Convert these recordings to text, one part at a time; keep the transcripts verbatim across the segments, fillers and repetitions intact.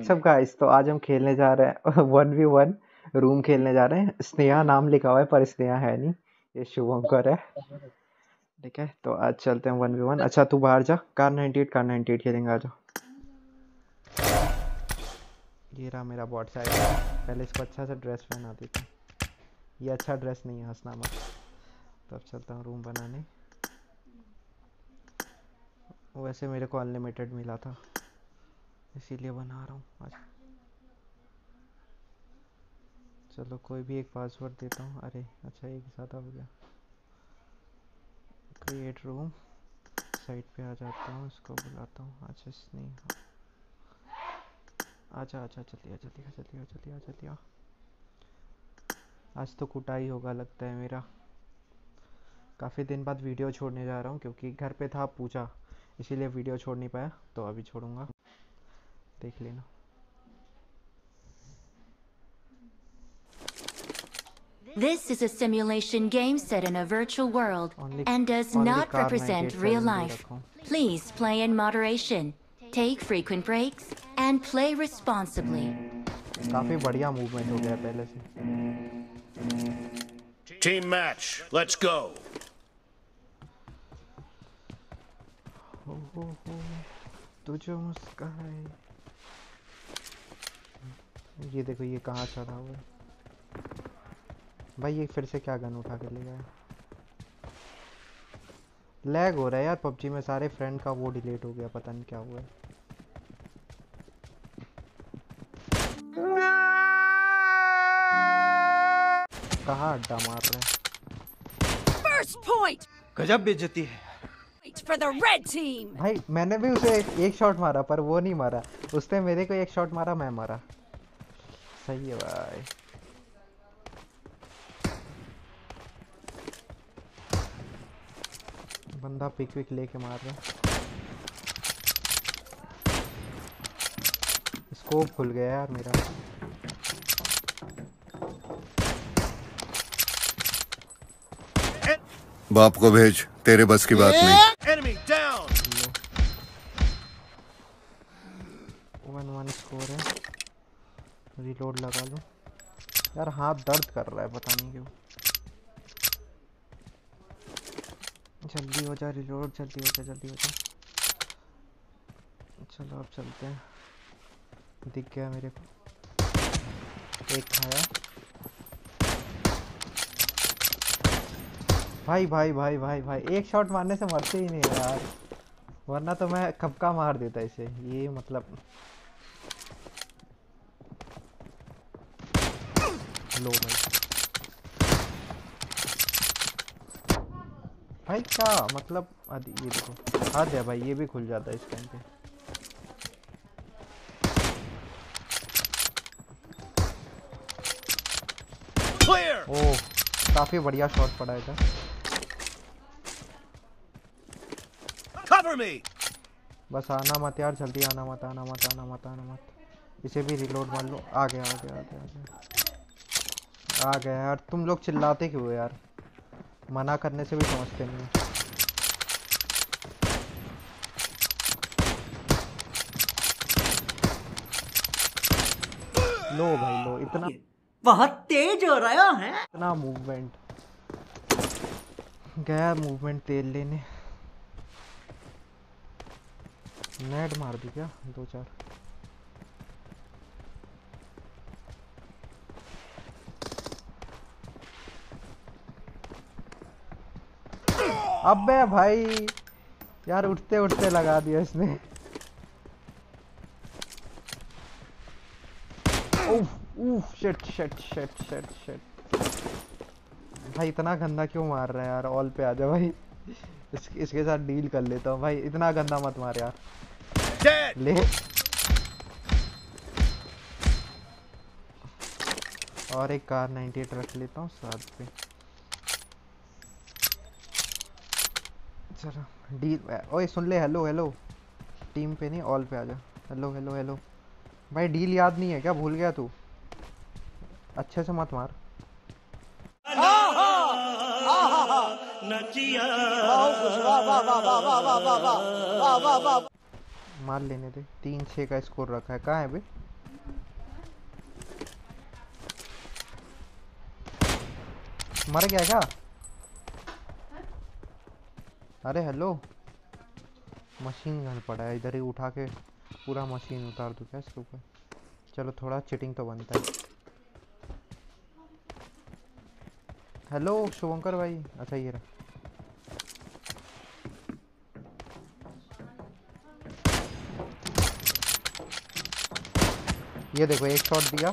WhatsApp guys, तो आज हम खेलने जा रहे हैं वन वी वन रूम खेलने जा रहे हैं। स्नेहा नाम लिखा हुआ है पर स्नेहा है नहीं, ये शुभंकर है। ठीक है, तो आज चलते हैं वन वी वन। अच्छा तू बाहर जा, car ninety eight car ninety eight खेलेंगे, आ जाओ। ये रहा मेरा बॉट साइड। पहले इसको अच्छा सा ड्रेस पहना देता हूँ। ये अच्छा ड्रेस नहीं है, हंसना मत। तो अब चलता हूँ रूम बनाने। वैसे मेरे को अनलिमिटेड मिला था इसीलिए बना रहा हूँ आज। चलो कोई भी एक पासवर्ड देता हूँ। अरे अच्छा एक ज़्यादा हो गया। क्रिएट रूम, साइट पे आ जाता हूँ, इसको बुलाता हूँ। अच्छा स्नेहा, आजा आजा जल्दी आ जल्दी आ जल्दी आ जल्दी आ जल्दी आ। आज तो कुटाई होगा लगता है मेरा। काफ़ी दिन बाद वीडियो छोड़ने जा रहा हूँ क्योंकि घर पे था पूजा, इसीलिए वीडियो छोड़ नहीं पाया। तो अभी छोड़ूंगा, देख लेना। This is a simulation game set in a virtual world Only- and does only not car represent ninety-eight real seven they life. रखा हूँ। Please play in moderation, take frequent breaks, and play responsibly. काफ़ी बढ़िया movement हो गया पहले से। Team match, let's go. हो हो हो तुझे मुस्काए। ये देखो ये कहाँ चढ़ा हुआ है भाई। ये फिर से क्या गन उठा के ले गया। लैग हो रहा है यार पबजी में, सारे फ्रेंड का वो डिलीट हो गया, पता नहीं क्या हुआ है। कहाँ अड्डा मार रहा है। First point गजब बेइज्जती है for the red team. भाई। मैंने भी उसे एक, एक शॉट मारा पर वो नहीं मारा, उसने मेरे को एक शॉट मारा, मैं मारा। सही है भाई। बंदा पिक विक लेके मार रहा है। स्कोप खुल गया यार मेरा। बाप को भेज, तेरे बस की बात नहीं। Enemy down. One one score है। रिलोड लगा लो यार, हाथ दर्द कर रहा है पता नहीं क्यों। जल्दी हो जा रिलोड, जल्दी हो जा जल्दी हो जा। चलो अब चलते हैं। दिख गया मेरे को, एक खाया। भाई भाई भाई भाई भाई एक शॉट मारने से मरते ही नहीं है यार, वरना तो मैं कब का मार देता इसे। ये मतलब लो भाई। भाई क्या मतलब, ये देखो हाथ है भाई, ये भी खुल जाता है इस टाइम पे। Clear. ओह काफी बढ़िया शॉट पड़ा है इधर। Cover me. बस आना मत यार, जल्दी आना मत आना मत आना मत आना मत। इसे भी रिलोड मार लो। आ गया आ गया आ गया आ गया आ गया यार। तुम लोग चिल्लाते क्यों हो यार, मना करने से भी समझते नहीं। लो भाई लो, इतना बहुत तेज हो रहा है। इतना मूवमेंट गया, मूवमेंट तेल लेने। नेट मार दी क्या दो चार। अबे भाई यार, उठते उठते लगा दिया इसने। उफ उफ shit shit shit shit shit. भाई इतना गंदा क्यों मार रहा है यार। ऑल पे आ जा भाई, इस, इसके साथ डील कर लेता हूँ भाई। इतना गंदा मत मार यार। Dead. ले और एक कार नाइंटी एट रख लेता हूँ साथ पे। चलो डील। ओए सुन ले, हेलो हेलो। टीम पे नहीं ऑल पे आ जा। हेलो हेलो हेलो भाई, डील याद नहीं है क्या, भूल गया तू? अच्छे से मत मार। मार लेने दे। तीन छः का स्कोर रखा है। कहाँ है बे? मर गया क्या? अरे हेलो, मशीन गन पड़ा है इधर ही, उठा के पूरा मशीन उतार दूं क्या इसके ऊपर? चलो थोड़ा चिटिंग तो बनता है। हेलो शुभंकर भाई, अच्छा ये रहा। ये देखो एक शॉट दिया।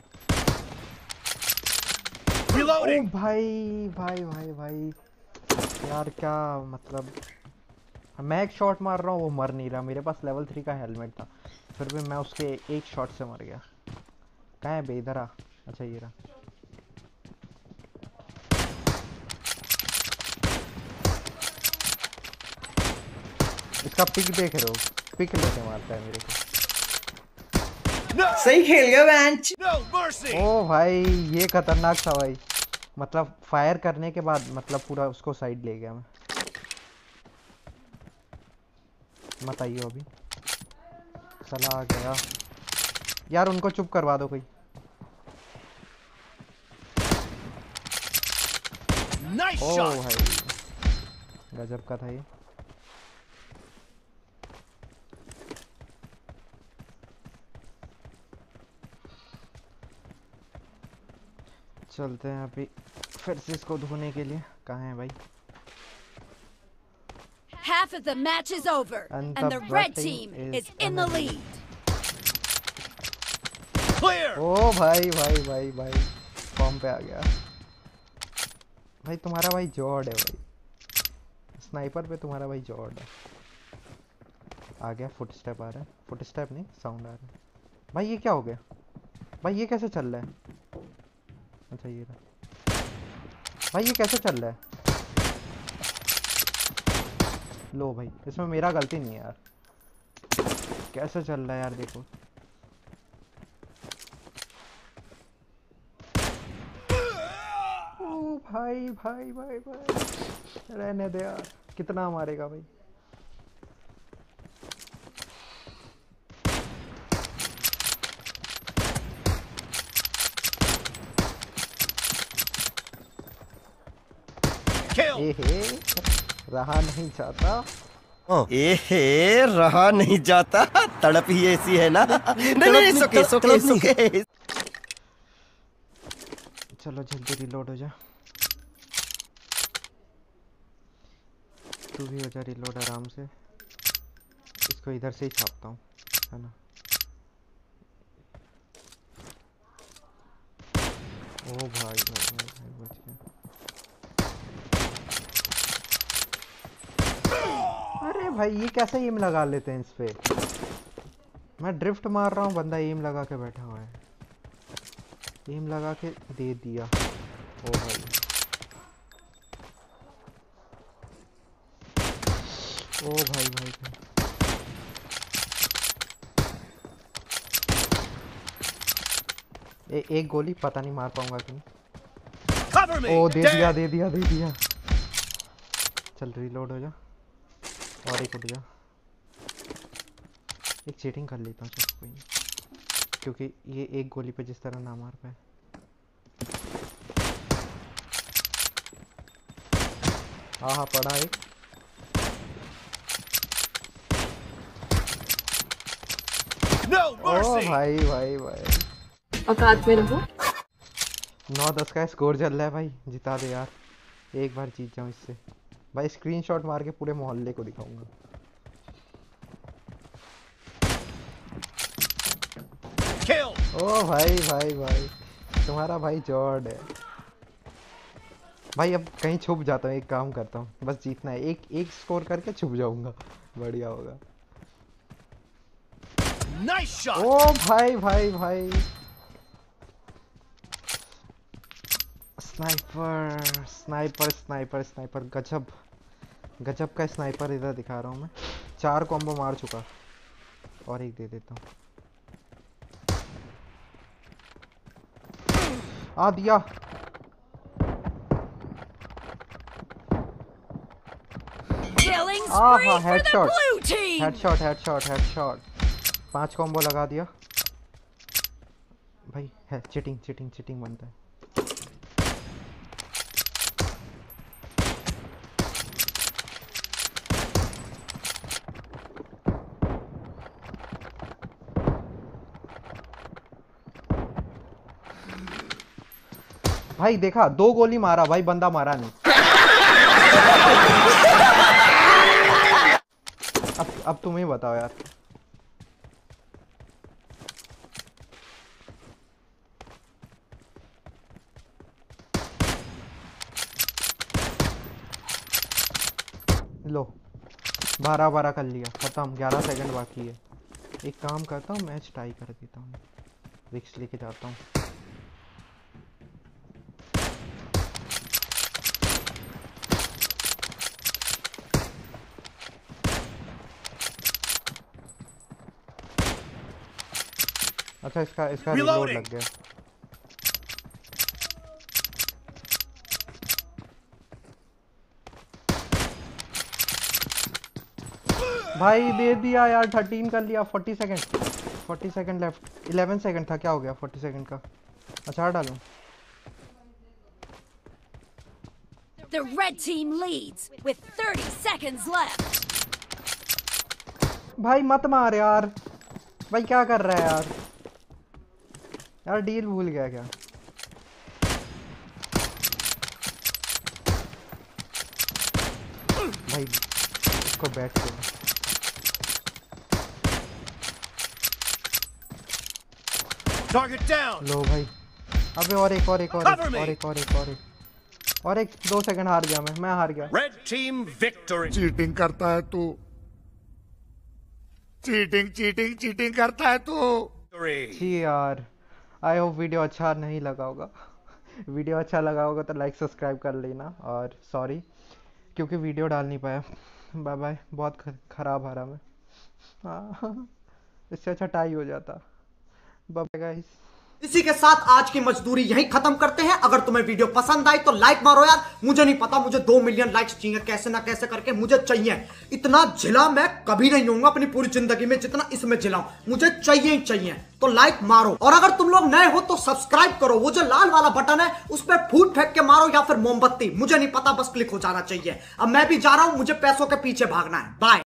ओ Reloading. भाई भाई भाई भाई यार, क्या मतलब, मैं एक शॉट मार रहा हूँ वो मर नहीं रहा। मेरे पास लेवल थ्री का हेलमेट था, फिर भी मैं उसके एक शॉट से मर गया। कहाँ है बे? इधर आ। अच्छा ये रहा। इसका पिक देख रहे हो? पिक लेके मारता है मेरे को। No. सही खेल गया बेंच। No mercy. ओ भाई ये खतरनाक था भाई, मतलब फायर करने के बाद मतलब पूरा उसको साइड ले गया मैं। मत आइयो अभी, चला आ गया यार। उनको चुप करवा दो कोई। Nice ओ shot. भाई गजब का था ये। चलते हैं अभी फिर से इसको धोने के लिए। कहाँ है भाई? Half of the match is over, And and the the red red team team is is in the in the lead. Clear. ओ भाई भाई भाई भाई फॉर्म पे आ गया भाई। तुम्हारा भाई जॉर्ड है भाई, स्नाइपर पे तुम्हारा भाई जॉर्ड है। आ गया, फुट स्टेप आ रहा है। फुट स्टेप नहीं, साउंड आ रहा है। भाई ये क्या हो गया भाई? ये कैसे चल रहा है? अच्छा ये रहा। भाई ये कैसे चल रहा है? लो भाई, इसमें मेरा गलती नहीं है यार। कैसे चल रहा है यार? देखो ओ भाई भाई भाई भाई, रहने दे यार। कितना मारेगा भाई? Kill. एहे, रहा नहीं जाता। एहे, रहा नहीं जाता। तड़प ही ऐसी है ना। नहीं नहीं, सोके सोके सोके। चलो जल्दी रिलोड हो जा। तू भी हो जा रिलोड आराम से। इसको इधर से ही छापता हूँ, है ना? ओ भाई भाई भाई भाई बच गया। अरे भाई ये कैसे एम लगा लेते हैं इस पे? मैं ड्रिफ्ट मार रहा हूँ, बंदा एम लगा के बैठा हुआ है। एम लगा के दे दिया। ओ भाई ओ भाई भाई, भाई। ए, एक गोली पता नहीं मार पाऊंगा कि नहीं। Cover me. ओ दे दिया Dead. दे दिया दे दिया। चल रिलोड हो जा और एक उठ जा। एक चीटिंग कर लेता हूँ, चल कोई नहीं, क्योंकि ये एक गोली पे जिस तरह ना मार पाए। हाँ हाँ पड़ा एक। No ओ mercy. भाई भाई भाई, औकात में रहो। नौ दस का स्कोर चल रहा है भाई। जिता दे यार, एक बार जीत जाऊं इससे भाई। स्क्रीनशॉट मार के पूरे मोहल्ले को दिखाऊंगा। Kill. ओ भाई भाई भाई, तुम्हारा भाई जॉर्ड है भाई। अब कहीं छुप जाता हूँ, एक काम करता हूँ, बस जीतना है। एक एक स्कोर करके छुप जाऊंगा, बढ़िया होगा। Nice shot. ओ भाई भाई भाई, स्नाइपर स्नाइपर स्नाइपर स्नाइपर, गजब गजब का स्नाइपर इधर दिखा रहा हूँ मैं। चार कॉम्बो मार चुका, और एक दे देता हूँ। आ दिया। Killing Ah, spree for the headshot. blue team. Headshot headshot headshot, पांच कॉम्बो लगा दिया भाई। है चिटिंग चिटिंग चिटिंग बनता है। भाई देखा, दो गोली मारा भाई, बंदा मारा नहीं। अब अब तुम ही बताओ यार। लो बारह बारह कर लिया, खत्म। ग्यारह सेकंड बाकी है। एक काम करता हूँ, मैच टाई कर देता हूँ, विक्स लेके जाता हूँ। अच्छा इसका इसका रिलोड लग गया। भाई दे दिया यार, थर्टीन कर लिया। Forty second forty second left. Eleven second था, क्या हो गया फोर्टी सेकंड का? अच्छा डालूं। The red team leads with thirty seconds left. भाई मत मार यार, भाई क्या कर रहा है यार? यार डील भूल गया क्या? भाई इसको बैठ के Target down. लो भाई। अबे और एक और एक और Cover एक me. और एक और एक और एक और एक दो सेकंड हार गया मैं मैं हार गया। Red team victory. चीटिंग करता है तू, चीटिंग चीटिंग चीटिंग करता है तू। जी यार, आई होप वीडियो अच्छा नहीं लगा होगा। वीडियो अच्छा लगा होगा तो लाइक सब्सक्राइब कर लेना, और सॉरी क्योंकि वीडियो डाल नहीं पाया। Bye bye. बहुत ख- खराब हारा मैं। हाँ, इससे अच्छा टाई हो जाता। Bye bye guys. इसी के साथ आज की मजदूरी यहीं खत्म करते हैं। अगर तुम्हें वीडियो पसंद आई तो लाइक मारो यार। मुझे नहीं पता, मुझे दो मिलियन लाइक्स चाहिए, कैसे ना कैसे करके मुझे चाहिए। इतना झिला मैं कभी नहीं होऊंगा अपनी पूरी जिंदगी में जितना इसमें झिलाऊं। मुझे चाहिए ही चाहिए, तो लाइक मारो। और अगर तुम लोग नए हो तो सब्सक्राइब करो। वो जो लाल वाला बटन है उस पर फूट फेंक के मारो या फिर मोमबत्ती, मुझे नहीं पता, बस क्लिक हो जाना चाहिए। अब मैं भी जा रहा हूं, मुझे पैसों के पीछे भागना है। बाय।